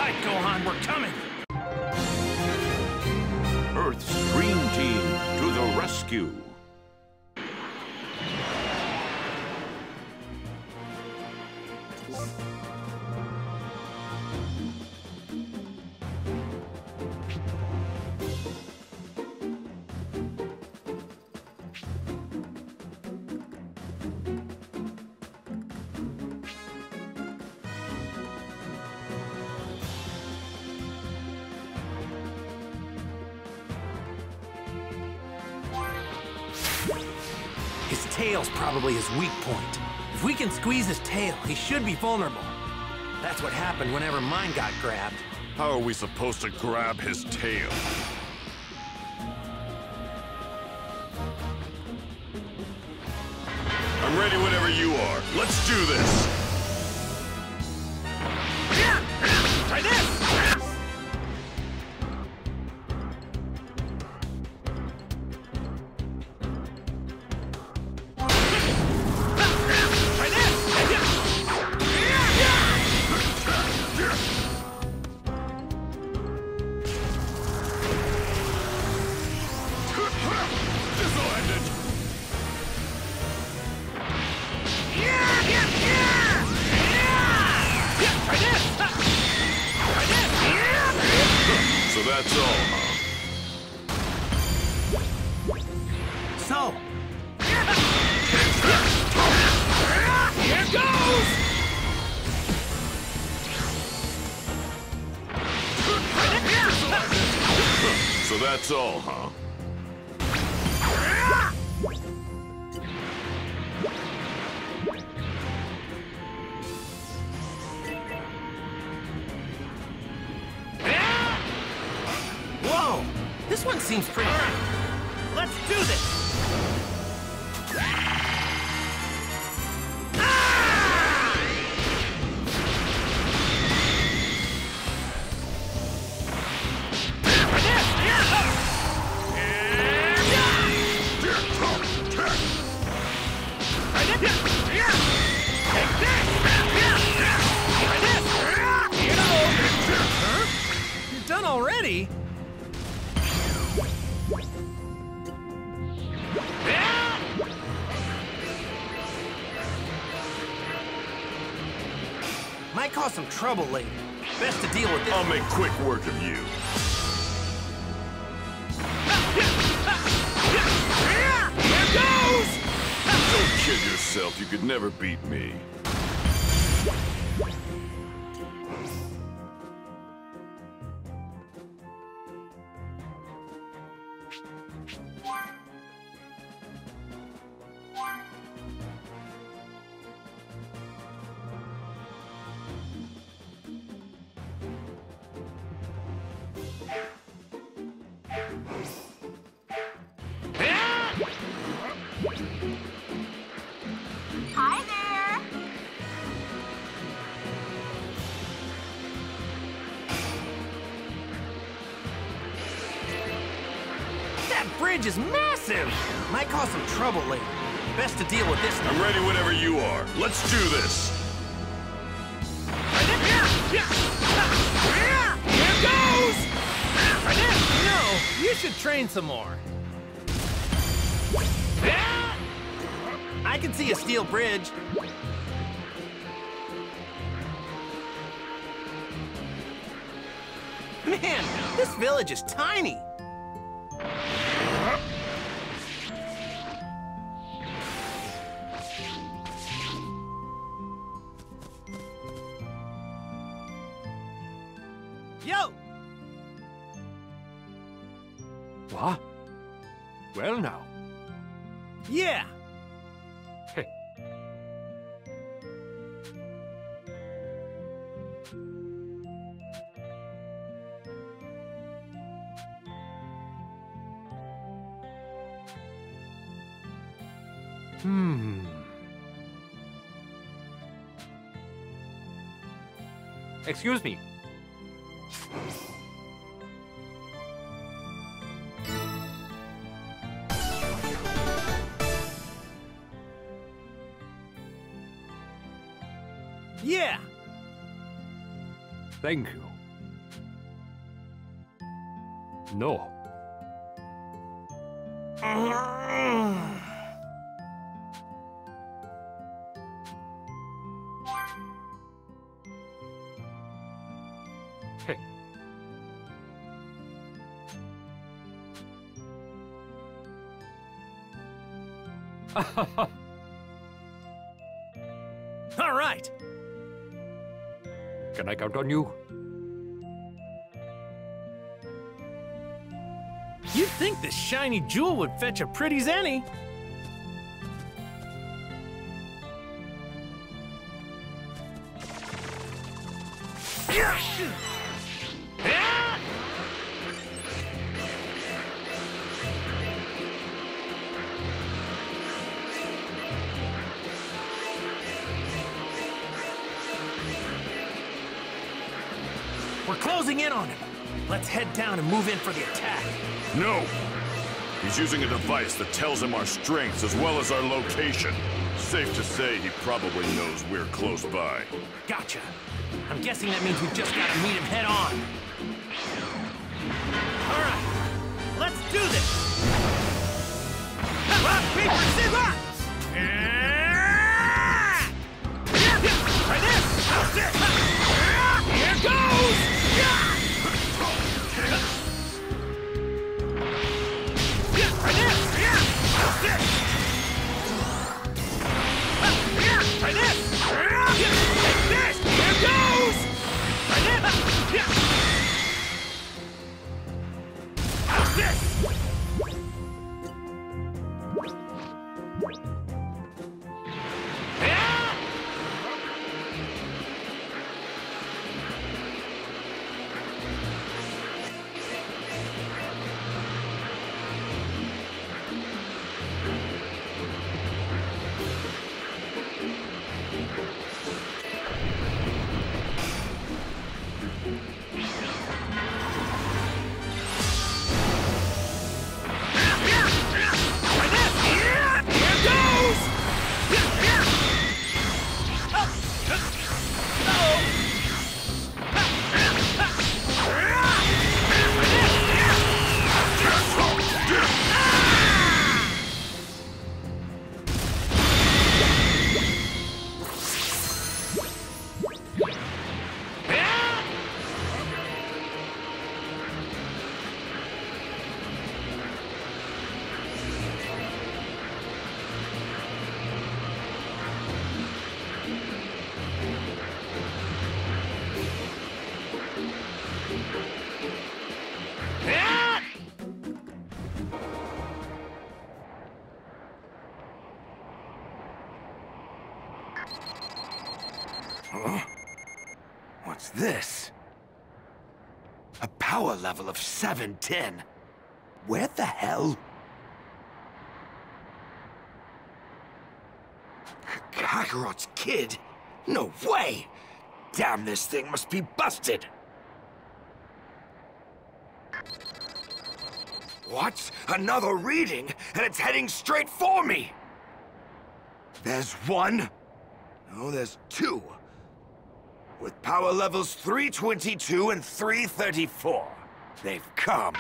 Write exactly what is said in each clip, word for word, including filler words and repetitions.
right, Gohan, we're coming! Earth's Dream Team to the rescue! His tail's probably his weak point. If we can squeeze his tail, he should be vulnerable. That's what happened whenever mine got grabbed. How are we supposed to grab his tail? I'm ready whenever you are. Let's do this! Try this! So that's all, huh? So... Here goes! So that's all, huh? Whoa! This one seems pretty... Let's do this! You're done already? Might cause some trouble later. Best to deal with this. I'll make quick work of you. Here goes! Don't kid yourself. You could never beat me. Hi there! That bridge is massive! Might cause some trouble later. Best to deal with this I'm now. ready whenever you are. Let's do this! Here goes! No, you should train some more. I can see a steel bridge. Man, this village is tiny. Yo! What? Well now. Yeah! Hmm. Excuse me. Yeah! Thank you. No. Hey. All right. Can I count on you? You'd think this shiny jewel would fetch a pretty zenny. We're closing in on him. Let's head down and move in for the attack. No! He's using a device that tells him our strengths as well as our location. Safe to say he probably knows we're close by. Gotcha. I'm guessing that means we've just got to meet him head on. All right, let's do this. Rock, paper, scissors! Try this! That's it! Here goes! Try this! That's it! Try this! Take this! Here goes! Try this! How's this? Huh? What's this? A power level of seven ten. Where the hell? Kakarot's kid? No way! Damn, this thing must be busted! What? Another reading, and it's heading straight for me! There's one. No, there's two. With power levels three twenty-two and three thirty-four. They've come.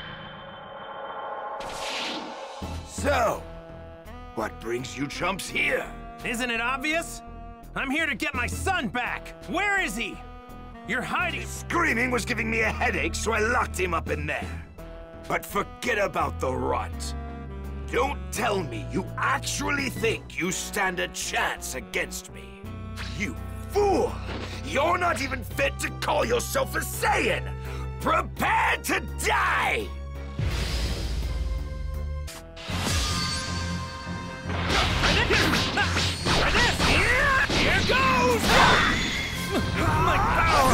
So, what brings you chumps here? Isn't it obvious? I'm here to get my son back. Where is he? You're hiding. Screaming was giving me a headache, so I locked him up in there. But forget about the runt. Don't tell me you actually think you stand a chance against me. You fool! You're not even fit to call yourself a Saiyan! Prepare to die! Here goes! My power!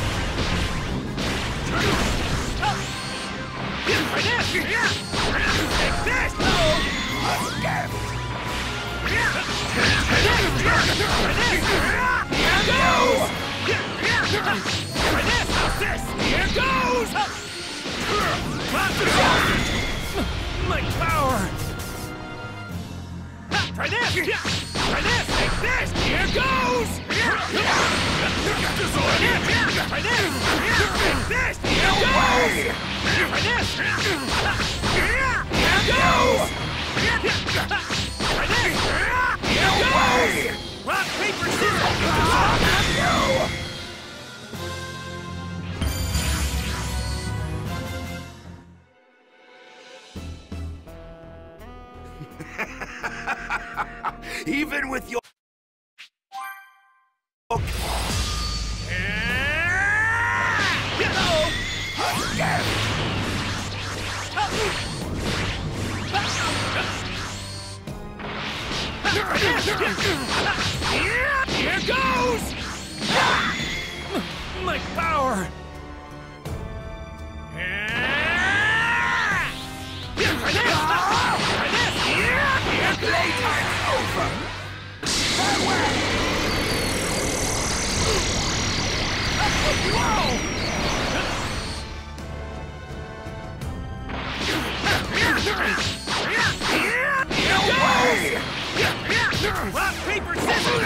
Take this! Here goes! Here goes! My power! Try this! Try this! Take this! Here goes! Get this on you! Try this! Take this! Here goes! Try this! Here goes! Try this! Here goes! Rock, paper, scissors! Even with your... Here goes! My power! Playtime's over! Farewell! Whoa! Rock, paper, scissors!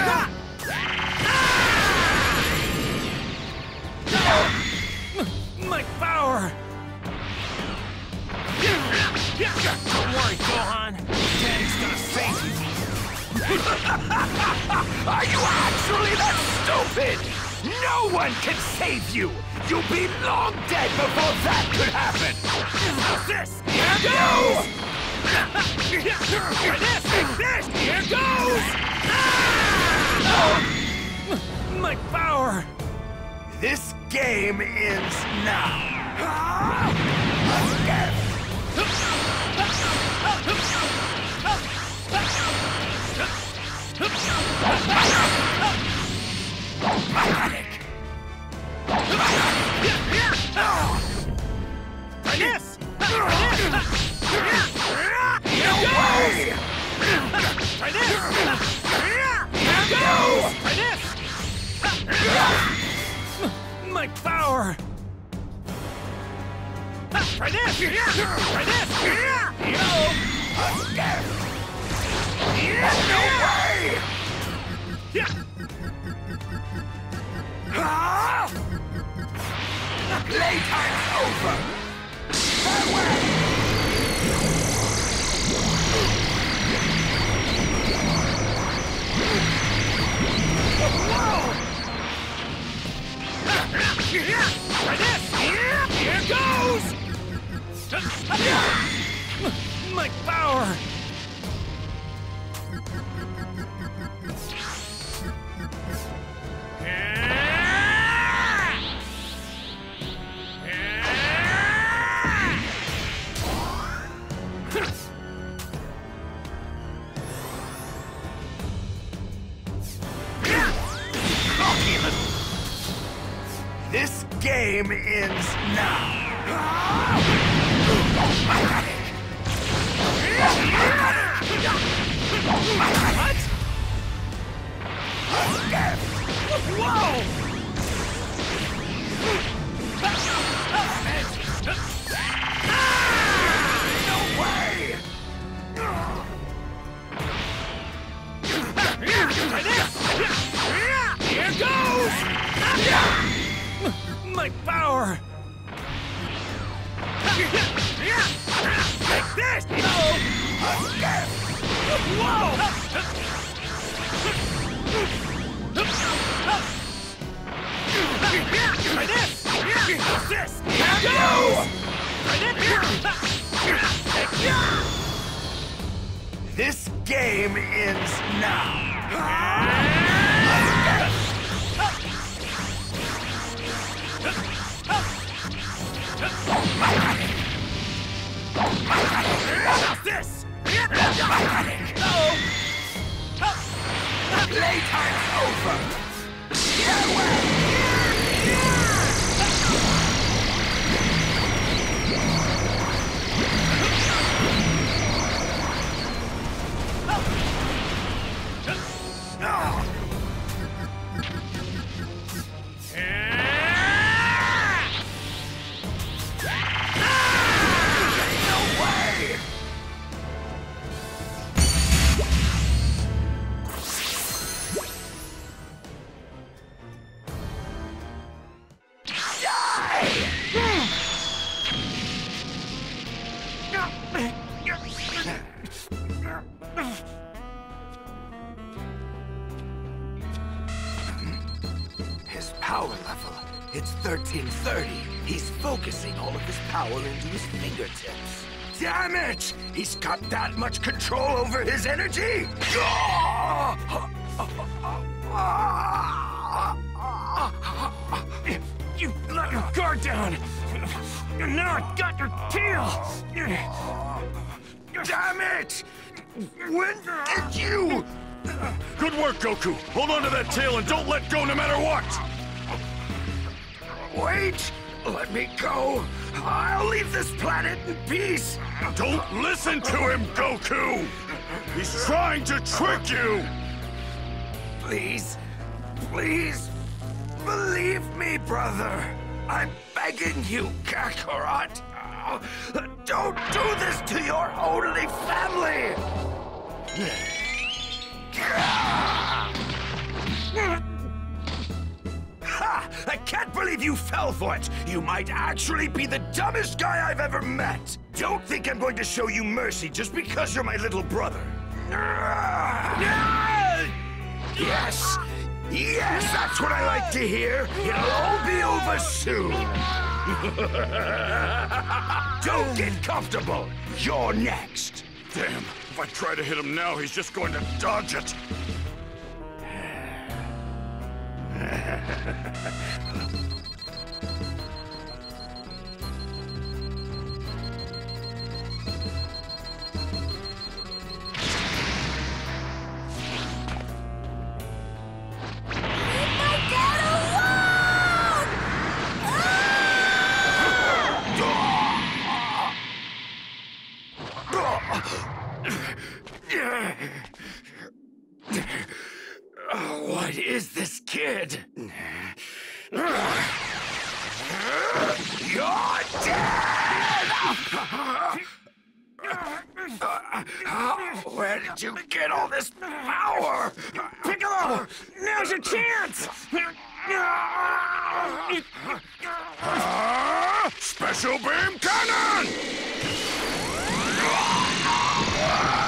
My power! Don't worry, Gohan. Daddy's gonna save you. Are you actually that stupid? No one can save you! You'll be long dead before that could happen! How's this? Here goes! This, this! Here goes! Ah! My power! This game ends now. Panic! Try this! Try this! Here goes! Try this! Here goes! Try this! My power! Try this! Try this! No! No way! Playtime's over! Farewell! Whoa! Try this! Here goes! My power! This game ends now. What? Whoa! No way! Here goes! My power! Like this! No! Whoa! Try this! What's this? Here goes! Try this! This game ends now. How's this? No! Playtime's over! Farewell! power level. It's thirteen thirty. He's focusing all of his power into his fingertips. Damn it! He's got that much control over his energy? You let your guard down! And now I got your tail! Damn it! When did you... Good work, Goku! Hold on to that tail and don't let go no matter what! Wait! Let me go! I'll leave this planet in peace! Don't listen to him, Goku! He's trying to trick you! Please, please, believe me, brother! I'm begging you, Kakarot! Don't do this to your only family! Ha! I can't believe you fell for it! You might actually be the dumbest guy I've ever met! Don't think I'm going to show you mercy just because you're my little brother! Yes! Yes, that's what I like to hear! It'll all be over soon! Don't get comfortable! You're next! Damn, if I try to hit him now, he's just going to dodge it! What is this kid? You're dead! Where did you get all this power? Piccolo! Now's your chance! Ah! Special Beam Cannon!